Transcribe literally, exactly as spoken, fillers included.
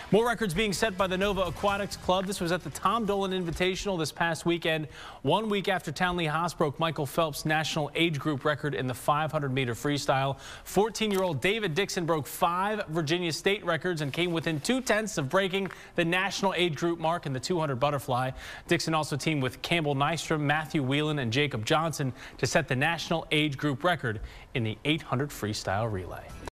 More records being set by the Nova Aquatics Club. This was at the Tom Dolan Invitational this past weekend. One week after Townley Haas broke Michael Phelps' national age group record in the five hundred meter freestyle. fourteen-year-old David Dixon broke five Virginia State records and came within two-tenths of breaking the national age group mark in the two hundred butterfly. Dixon also teamed with Campbell Nystrom, Matthew Whelan, and Jacob Johnson to set the national age group record in the eight hundred freestyle relay.